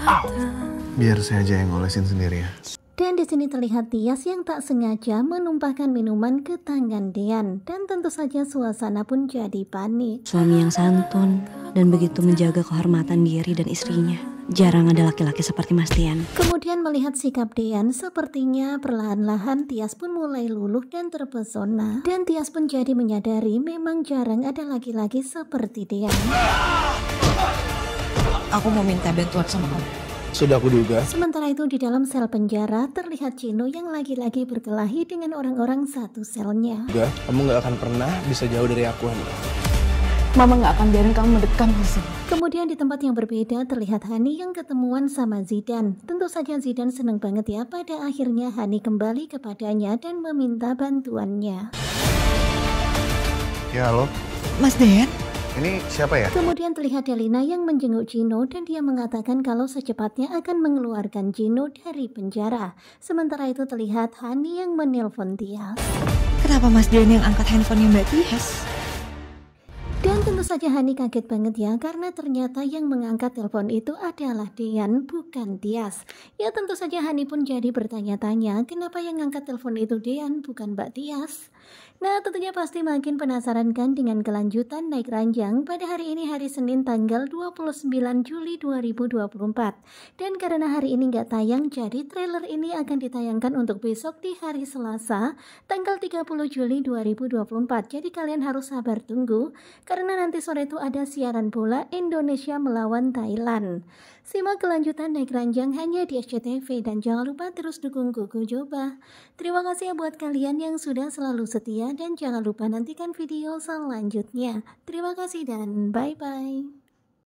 Biar saya aja yang ngolesin sendiri ya. Dan di sini terlihat Tias yang tak sengaja menumpahkan minuman ke tangan Dean. Dan tentu saja suasana pun jadi panik. Suami yang santun dan begitu menjaga kehormatan diri dan istrinya. Jarang ada laki-laki seperti Mas Dean. Kemudian melihat sikap Dean, sepertinya perlahan-lahan Tias pun mulai luluh dan terpesona. Dan Tias pun jadi menyadari memang jarang ada laki-laki seperti Dean. Aku mau minta bantuan sama kamu. Sudah aku duga. Sementara itu di dalam sel penjara terlihat Chino yang lagi-lagi berkelahi dengan orang-orang satu selnya. Kamu gak akan pernah bisa jauh dari aku, Hani. Mama gak akan biarin kamu mendekat di sini. Kemudian di tempat yang berbeda terlihat Hani yang ketemuan sama Zidane. Tentu saja Zidane seneng banget ya pada akhirnya Hani kembali kepadanya dan meminta bantuannya. Ya, halo. Mas Den? Ini siapa ya? Kemudian terlihat Delina yang menjenguk Gino dan dia mengatakan kalau secepatnya akan mengeluarkan Gino dari penjara. Sementara itu terlihat Hani yang menelpon Tias. Kenapa Mas Den yang angkat handphonenya Mbak Tias? Dan tentu saja Hani kaget banget ya karena ternyata yang mengangkat telepon itu adalah Dean bukan Tias. Ya tentu saja Hani pun jadi bertanya-tanya kenapa yang ngangkat telepon itu Dean bukan Mbak Tias. Nah tentunya pasti makin penasaran kan dengan kelanjutan naik ranjang pada hari ini hari Senin tanggal 29 Juli 2024. Dan karena hari ini nggak tayang jadi trailer ini akan ditayangkan untuk besok di hari Selasa tanggal 30 Juli 2024. Jadi kalian harus sabar tunggu karena nanti sore itu ada siaran bola Indonesia melawan Thailand. Simak kelanjutan naik ranjang hanya di SCTV dan jangan lupa terus dukung Gogo Joba. Terima kasih ya buat kalian yang sudah selalu setia dan jangan lupa nantikan video selanjutnya. Terima kasih dan bye-bye.